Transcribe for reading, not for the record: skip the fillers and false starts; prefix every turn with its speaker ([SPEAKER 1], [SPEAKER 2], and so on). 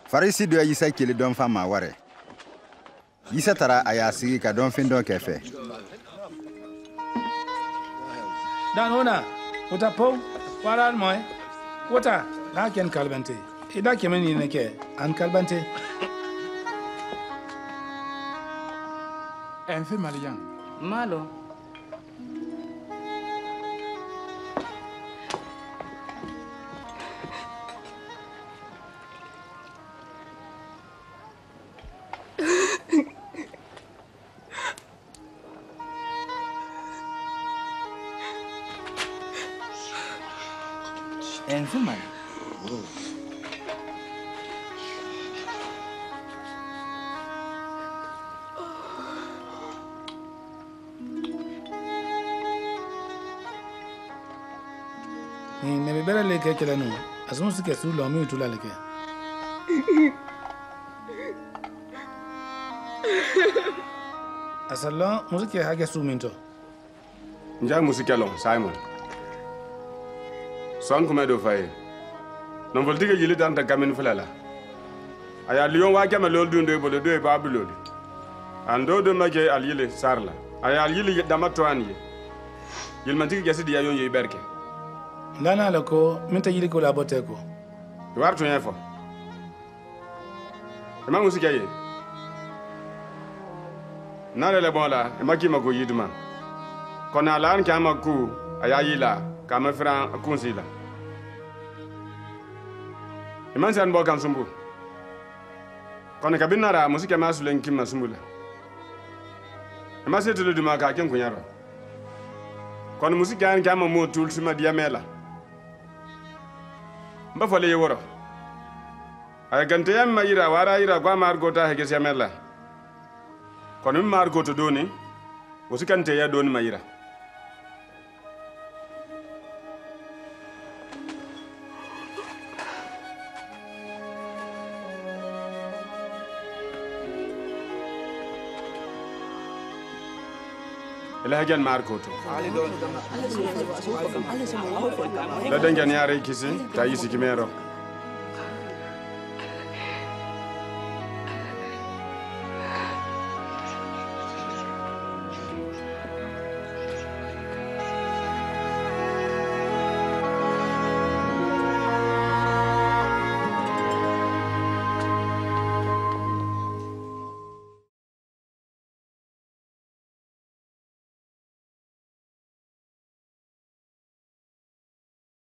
[SPEAKER 1] Farisi do yisa kili don fama ware. Yisa tara ayasi ka don fin don kefe.
[SPEAKER 2] Dan ona, uta po, waran moy. Uta, la ken kalbante. Ida kemeni neke an kalbante.
[SPEAKER 3] Enfe Malian.
[SPEAKER 4] Malo. Enfe Mali.
[SPEAKER 2] Ni me bere leke kele no. Asun sike su lo mi utula leke. Asalla musike hage su minto.
[SPEAKER 5] Nja musike long Simon. Son kuma do fay. Non voltige yili dan ta gamin fulala. Aya lion wa kama lol dunde bolo do ba bulodi. Ando do maje al yili sarla. Aya al yili dama toani. Yil mantiki jasidi ya yon ye berke.
[SPEAKER 2] Lana lako minta yili ko la bote ko.
[SPEAKER 5] War to yefo. Ema musike ye. Nare le bola ema ki mako yiduma. Kona lan kama ku aya yila kama fran kunsila. Iman san bo kan sumbu. Kona kabinara musike masulen kimma sumbula. Ema setulu duma ka ken kunyaro. Kona musike an kama mo tul sima diamela. Mba fole yeworo. Ay gante yam mayira wara ira gwa margota hege siamela. Kona mi margoto doni musikante ya doni mayira. Ilahajan margoto. La dangan yare kisi ta yisi kimero.